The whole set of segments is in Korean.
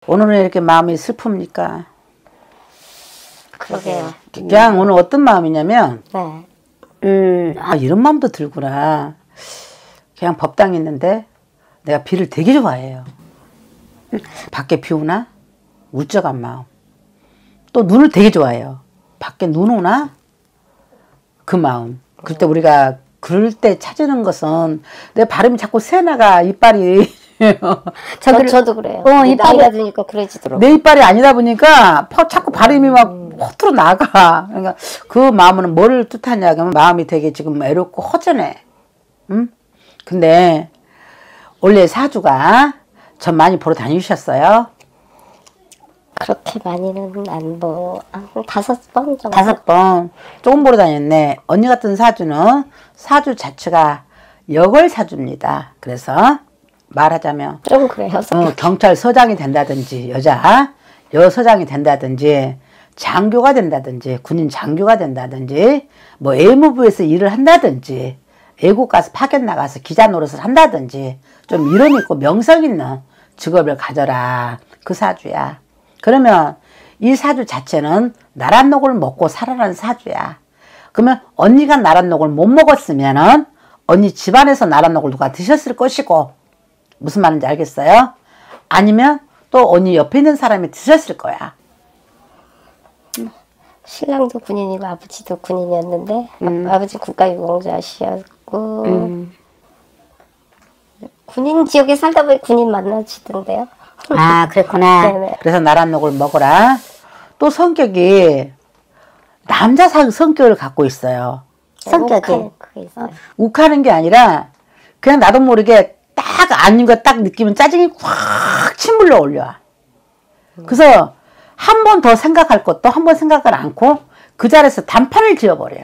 오늘은 이렇게 마음이 슬픕니까? 그러게요. 그냥 오늘 어떤 마음이냐면, 네. 이런 마음도 들구나. 그냥 법당에 있는데 내가 비를 되게 좋아해요. 밖에 비 오나? 울적한 마음. 또 눈을 되게 좋아해요. 밖에 눈 오나? 그 마음. 그때 우리가 그럴 때 찾는 것은 내 발음이 자꾸 새나가 이빨이 저도 그래요. 나이가 드니까 그래지더라고요. 내 이빨이 아니다 보니까 자꾸 발음이 막 허투루 나가. 그러니까 그 마음은 뭐를 뜻하냐 그러면 마음이 되게 지금 외롭고 허전해. 응? 근데 원래 사주가 전 많이 보러 다니셨어요? 그렇게 많이는 한 5번 정도. 5번. 조금 보러 다녔네. 언니 같은 사주는 사주 자체가 여걸사주입니다. 그래서 말하자면 좀 그래요. 경찰서장이 된다든지 여서장이 된다든지 장교가 된다든지 군인 장교가 된다든지 뭐 외무부에서 일을 한다든지 외국 가서 파견 나가서 기자 노릇을 한다든지 좀 이름 있고 명성 있는 직업을 가져라. 그 사주야. 그러면 이 사주 자체는 나랏녹을 먹고 살아라는 사주야. 그러면 언니가 나랏녹을 못 먹었으면은 언니 집안에서 나랏녹을 누가 드셨을 것이고, 무슨 말인지 알겠어요? 아니면 또 언니 옆에 있는 사람이 드셨을 거야. 신랑도 군인이고 아버지도 군인이었는데 아버지 국가유공자시였고 군인 지역에 살다 보니 군인 만나시던데요. 아, 그랬구나. 네네. 그래서 나랏녹을 먹어라. 또 성격이 남자 성격을 갖고 있어요. 성격이. 그게 있어요. 욱하는 게 아니라 그냥 나도 모르게 딱 아닌 거 딱 느끼면 짜증이 확 침물러 올려. 그래서 한 번 더 생각할 것도 한 번 생각을 않고 그 자리에서 단판을 지어버려요.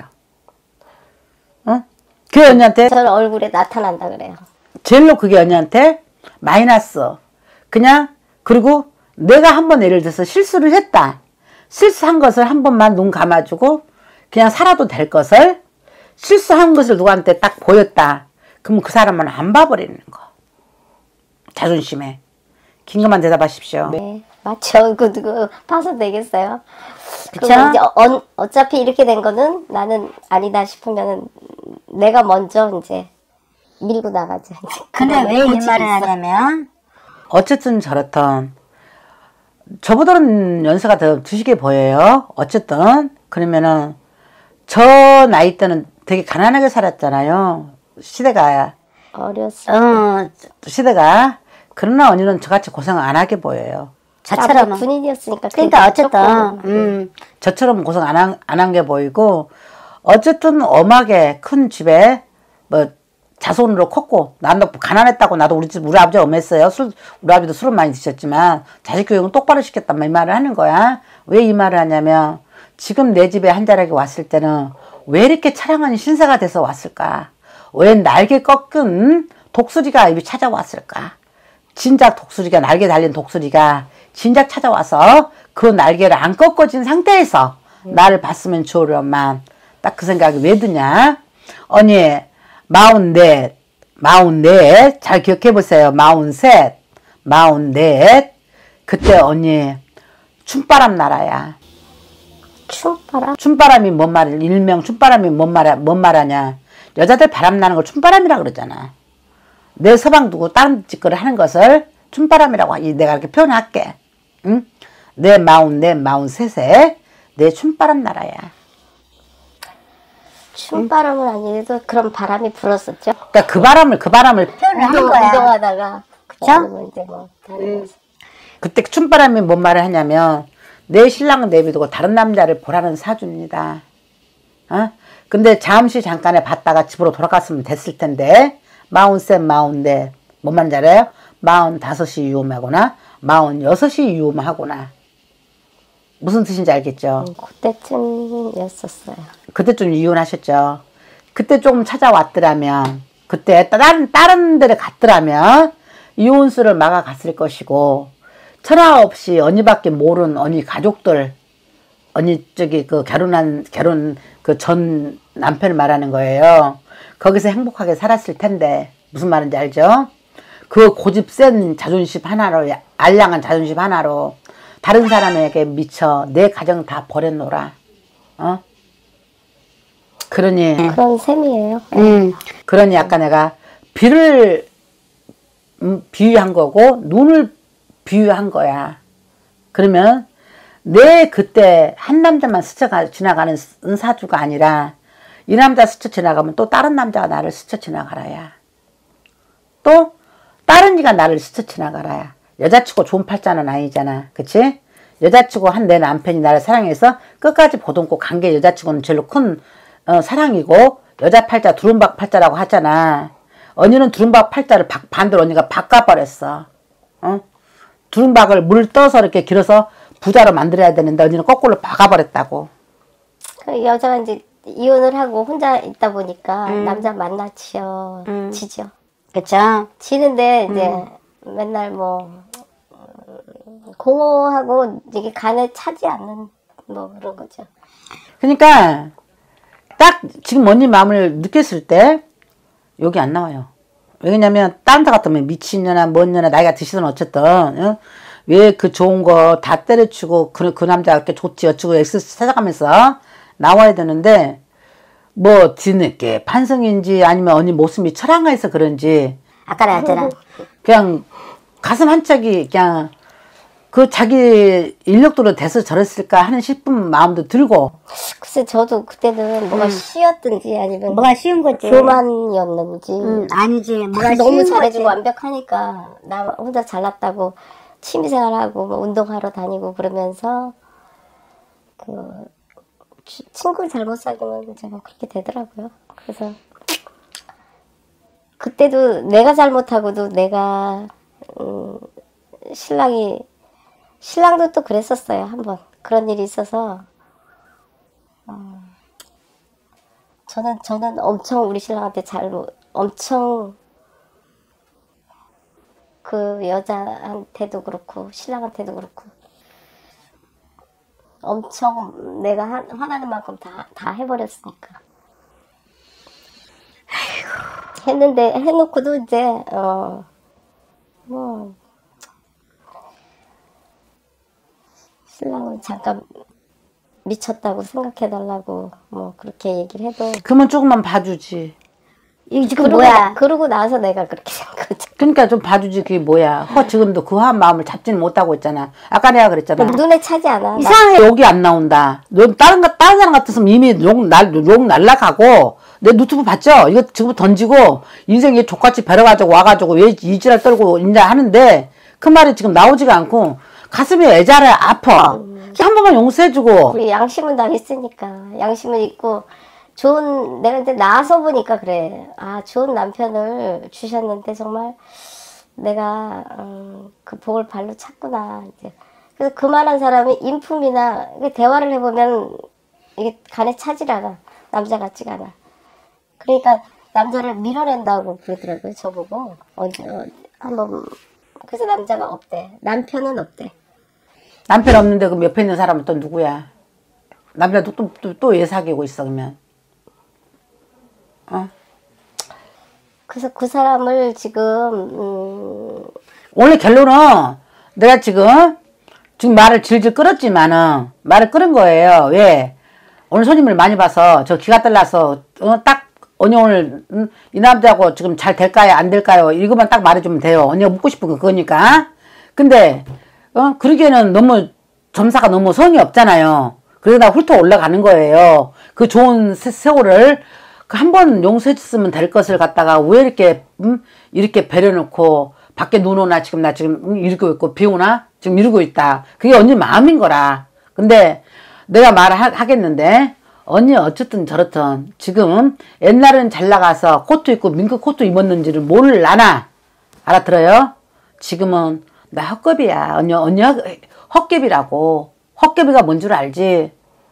그 언니한테 저는 얼굴에 나타난다 그래요. 제일로 그게 언니한테 마이너스. 그냥 그리고 내가 한 번 예를 들어서 실수를 했다. 실수한 것을 한 번만 눈 감아주고 그냥 살아도 될 것을 실수한 것을 누구한테 딱 보였다. 그럼 그 사람은 안 봐버리는 거. 자존심에. 긴 것만 대답하십시오. 네, 맞죠. 그거 봐서 되겠어요. 그쵸? 그리고 이제 어차피 이렇게 된 거는 나는 아니다 싶으면 내가 먼저 이제 밀고 나가죠. 근데 왜 이 말을 하냐면, 어쨌든 저렇든 저보다는 연세가 더 드시게 보여요. 어쨌든 그러면은 저 나이 때는 되게 가난하게 살았잖아요. 시대가 시대가. 그러나 언니는 저같이 고생 안 하게 보여요. 저처럼. 군인이었으니까. 그러니까 어쨌든, 저처럼 고생 안 한 게 보이고, 어쨌든 엄하게 큰 집에 뭐 자손으로 컸고, 나도 가난했다고. 나도 우리 아버지가 엄했어요. 우리 아버지도 술을 많이 드셨지만 자식 교육은 똑바로 시켰단 이 말을 하는 거야. 왜 이 말을 하냐면 지금 내 집에 한 자락에 왔을 때는 왜 이렇게 차량한 신세가 돼서 왔을까? 왜 날개 꺾은 독수리가 입이 찾아왔을까? 진작 독수리가, 날개 달린 독수리가 진작 찾아와서 그 날개를 안 꺾어진 상태에서 나를 봤으면 좋으련만. 딱 그 생각이 왜 드냐? 언니 44 잘 기억해 보세요. 44 그때 언니 춤바람 나라야. 춤바람이 뭔 말이야? 일명 춤바람이 뭔 말하냐? 여자들 바람 나는 걸 춤바람이라 그러잖아. 내 서방 두고 다른 짓거리 하는 것을 춤바람이라고 내가 이렇게 표현할게. 응? 내 43세 내 춤바람 나라야. 춤바람은 아니래도 그런 바람이 불었었죠. 그러니까 그 바람을 표현을 하는 거야. 이동하다가 그쵸? 이제 뭐 그때 춤바람이 뭔 말을 하냐면 내 신랑은 내비두고 다른 남자를 보라는 사주입니다. 근데 잠깐에 봤다가 집으로 돌아갔으면 됐을 텐데 44 뭔 말인지 알아요? 45이 유음하거나 46이 유음하거나 무슨 뜻인지 알겠죠? 그때쯤이었었어요. 그때쯤 이혼하셨죠. 그때 조금 찾아왔더라면 그때 다른 데를 갔더라면 이혼수를 막아갔을 것이고 천하 없이 언니밖에 모르는 언니 가족들 언니 결혼 그 전 남편을 말하는 거예요. 거기서 행복하게 살았을 텐데 무슨 말인지 알죠? 그 고집 센 자존심 하나로, 알량한 자존심 하나로 다른 사람에게 미쳐 내 가정 다 버렸노라. 어? 그러니 그런 셈이에요. 그러니 아까 내가 비를 비유한 거고 눈을 비유한 거야. 그러면 내 그때 한 남자만 스쳐 지나가는 사주가 아니라 이 남자 스쳐 지나가면 또 다른 남자가 나를 스쳐 지나가라야. 또 다른 이가 나를 스쳐 지나가라야. 여자치고 좋은 팔자는 아니잖아. 그치? 여자치고 한 내 남편이 나를 사랑해서 끝까지 보듬고 간 게 여자치고는 제일 큰 사랑이고, 여자 팔자 두rum박 팔자라고 하잖아. 언니는 두rum박 팔자를 반대로 언니가 바꿔버렸어. 두rum박을 물 떠서 이렇게 길어서 부자로 만들어야 되는데 언니는 거꾸로 박아버렸다고. 그 여자가 이제 이혼을 하고 혼자 있다 보니까 남자 만나 지죠. 그쵸? 지는데 이제 맨날 뭐 공허하고 이게 간에 차지 않는 뭐 그런 거죠. 그러니까 딱 지금 언니 마음을 느꼈을 때 여기 안 나와요. 왜냐면 다른 데 같으면 미친년아 뭔년아 나이가 드시든 어쨌든 왜 그 좋은 거 다 때려치고 그 남자가 이렇게 좋지 어쩌고 엑스 찾아가면서 나와야 되는데 뭐 뒤늦게 판성인지 아니면 언니 모습이 철학가해서 그런지 아까 나왔잖아. 그냥 가슴 한짝이 그냥 그 자기 인력도로 돼서 저랬을까 하는 싶은 마음도 들고. 글쎄 저도 그때는 뭐가 쉬었든지 아니면 뭐가 쉬운 거지. 교만이었는지 아니지. 뭐가 너무 쉬운 잘해주고 거지. 완벽하니까 나 혼자 잘났다고 취미생활하고 뭐 운동하러 다니고 그러면서 그 친구를 잘못 사귀면 제가 그렇게 되더라고요. 그래서 그때도 내가 잘못하고도 내가 신랑도 또 그랬었어요. 한번 그런 일이 있어서 저는 엄청 우리 신랑한테 엄청 그 여자한테도 그렇고 신랑한테도 그렇고 엄청 내가 화나는 만큼 다 해버렸으니까. 했는데 해놓고도 이제 뭐 신랑은 잠깐 미쳤다고 생각해달라고 뭐 그렇게 얘기를 해도 그러면 조금만 봐주지. 이게 지금 뭐야? 그러고 나서 내가 그렇게 된 거죠. 그러니까 좀 봐주지. 그게 뭐야. 지금도 그 화한 마음을 잡지는 못하고 있잖아. 아까 내가 그랬잖아. 눈에 차지 않아. 이상하게 욕이 안 나온다. 너 다른 사람 같았으면 이미 욕 날라가고. 내 유튜브 봤죠? 이거 지금 던지고 인생에 족같이 배려가지고 와가지고 왜 이지랄 떨고 있냐 하는데 그 말이 지금 나오지가 않고 가슴이 애자를 아파. 한 번만 용서해주고. 우리 양심은 다 있으니까 양심은 있고 내가 이제 나와서 보니까 그래. 아 좋은 남편을 주셨는데 정말 내가 그 복을 발로 찼구나. 이제 그래서 그만한 사람이 인품이나 대화를 해보면 이게 간에 차질 않아. 남자 같지가 않아. 그러니까 남자를 밀어낸다고 그러더라고요. 저보고 한번 그래서 남자가 없대. 남편은 없대. 남편 없는데 그럼 옆에 있는 사람은 또 누구야? 남자도 또 왜 사귀고 있어 그러면? 그래서 그 사람을 지금 원래 결론은 내가 지금 말을 질질 끌었지만은 말을 끌은 거예요. 왜? 오늘 손님을 많이 봐서 저 기가 떨려서 딱 언니 오늘 이 남자하고 지금 잘 될까요? 안 될까요? 이것만 딱 말해주면 돼요. 언니가 묻고 싶은 거 그거니까. 근데 그러기에는 너무 점사가 너무 성의 없잖아요. 그래서 나 훑어 올라가는 거예요. 그 좋은 세월을 한 번 용서했으면 될 것을 갖다가 왜 이렇게 배려놓고 밖에 눈 오나 지금 나 지금 이러고 있고 비 오나 지금 이러고 있다. 그게 언니 마음인 거라. 근데 내가 말을 하겠는데 언니 어쨌든 저렇든 지금 옛날은 잘 나가서 코트 입고 민크 코트 입었는지를 몰라나. 알아들어요? 지금은 나 헛급이야. 언니 헛개비라고. 헛개비가 뭔 줄 알지?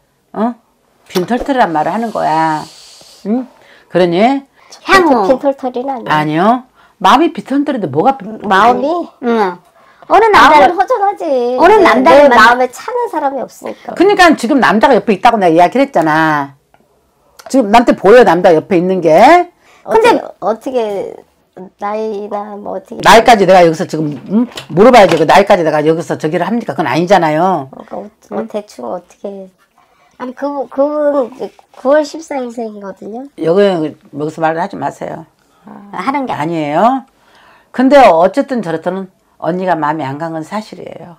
빈털털이란 말을 하는 거야. 응? 그러니 향후. 빈털털이는 아니야. 아니요. 마음이 빈털털인데 뭐가 마음이 응. 어느 마음은 남자를 허전하지. 어느 내 남자를 마음에 차는 사람이 없으니까. 그러니까 지금 남자가 옆에 있다고 내가 이야기를 했잖아. 지금 나한테 보여 남자 옆에 있는 게. 근데 어떻게 나이나 뭐 어떻게. 나이까지 내가 여기서 지금 물어봐야지. 그 나이까지 내가 여기서 저기를 합니까? 그건 아니잖아요. 그러니까 대충 어떻게. 아니, 그분 9월 14일생이거든요. 여기서 말을 하지 마세요. 하는 게 아니에요. 근데 어쨌든 저렇든 언니가 마음이 안 간 건 사실이에요.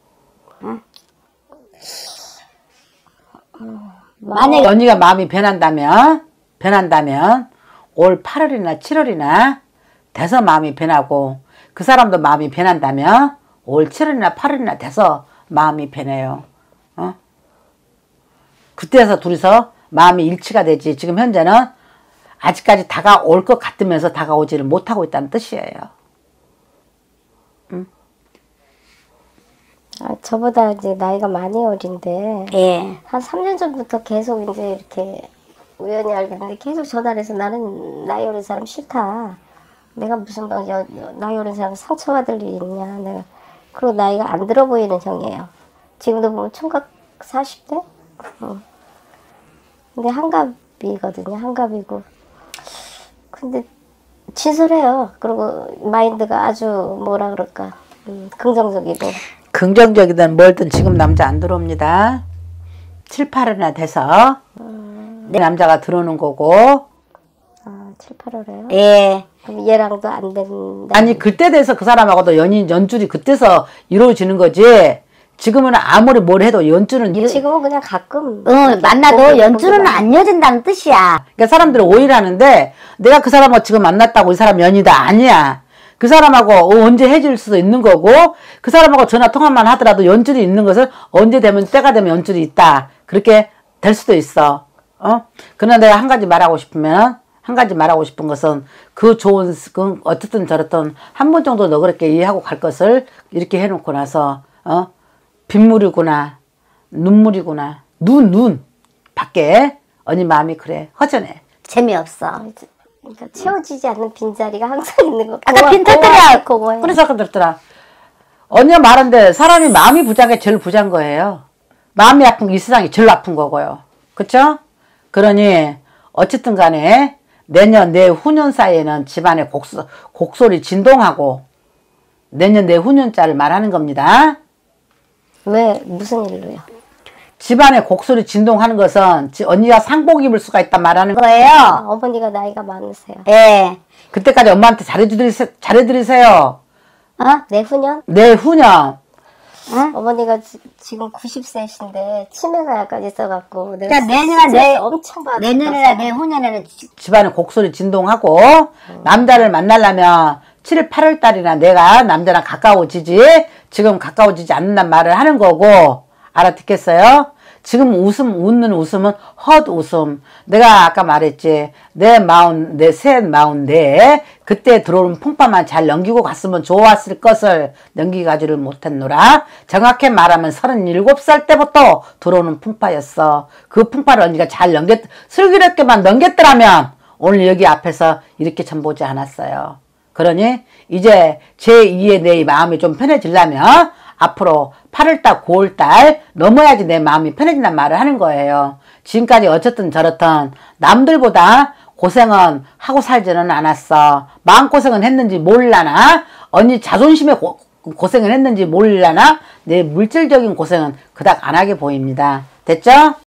만약에 언니가 마음이 변한다면 올 8월이나 7월이나 돼서 마음이 변하고 그 사람도 마음이 변한다면 올 7월이나 8월이나 돼서 마음이 변해요. 그때서 둘이서 마음이 일치가 되지. 지금 현재는 아직까지 다가올 것 같으면서 다가오지를 못하고 있다는 뜻이에요. 저보다 이제 나이가 많이 어린데 예. 한 3년 전부터 계속 이제 이렇게 우연히 알게 됐는데 계속 전화를 해서 나는 나이 어린 사람 싫다. 내가 무슨 나이 어린 사람 상처받을 일이 있냐. 내가 그리고 나이가 안 들어 보이는 형이에요. 지금도 보면 총각 40대? 근데 한갑이거든요. 한갑이고. 근데 진솔해요. 그리고 마인드가 아주 뭐라 그럴까. 긍정적이고. 긍정적이든 뭘든 지금 남자 안 들어옵니다. 7, 8월이나 돼서 내 남자가 들어오는 거고. 7, 8월에요? 예. 그럼 얘랑도 안 된다. 아니 그때 돼서 그 사람하고도 연줄이 그때서 이루어지는 거지. 지금은 아무리 뭘 해도 연줄은 지금은 그냥 가끔 만나도 연주는 안 이어진다는 뜻이야. 그러니까 사람들은 오해를 하는데 내가 그 사람하고 지금 만났다고 이 사람 연이다. 아니야. 그 사람하고 언제 헤어질 수도 있는 거고 그 사람하고 전화 통화만 하더라도 연줄이 있는 것은 언제 되면 때가 되면 연줄이 있다. 그렇게 될 수도 있어. 그러나 내가 한 가지 말하고 싶은 것은 그 좋은 어쨌든 저렇든 한 번 정도 너 그렇게 이해하고 갈 것을 이렇게 해놓고 나서 빗물이구나 눈물이구나 눈 밖에 언니 마음이 그래 허전해. 재미없어. 그러니까 채워지지 않는 빈자리가 항상 있는 거. 아까 빈 터뜨려. 공허해. 그래서 아까 들었더라. 언니가 말한데 사람이 마음이 부자인 게 제일 부자인 거예요. 마음이 아픈 게 이 세상이 제일 아픈 거고요. 그쵸? 그러니 어쨌든 간에 내년 내후년 사이에는 집안에 곡소리 진동하고 내년 내후년자를 말하는 겁니다. 왜 무슨 일로요? 집안에 곡소리 진동하는 것은 언니가 상복 입을 수가 있다 말하는 거예요. 어머니가 나이가 많으세요. 예. 그때까지 엄마한테 잘해드리세요. 내후년? 내후년. 어머니가 지금 90세이신데 치매가 약간 있어갖고 내가 그러니까 내년이나 엄청 받아. 내년이나 내후년에는 집안에 곡소리 진동하고 남자를 만나려면 7, 8월 달이나 내가 남자랑 가까워지지 지금 가까워지지 않는단 말을 하는 거고 알아듣겠어요? 지금 웃는 웃음은 헛웃음. 내가 아까 말했지. 새 마음 그때 들어오는 풍파만 잘 넘기고 갔으면 좋았을 것을 넘기가지를 못했노라. 정확히 말하면 37살 때부터 들어오는 풍파였어. 그 풍파를 언니가 잘 슬기롭게만 넘겼더라면 오늘 여기 앞에서 이렇게 전 보지 않았어요. 그러니 이제 제2의 내 마음이 좀 편해지려면 앞으로 8월달 9월달 넘어야지 내 마음이 편해진단 말을 하는 거예요. 지금까지 어쨌든 저렇든 남들보다 고생은 하고 살지는 않았어. 마음고생은 했는지 몰라나 언니 자존심에 고생을 했는지 몰라나 내 물질적인 고생은 그닥 안 하게 보입니다. 됐죠?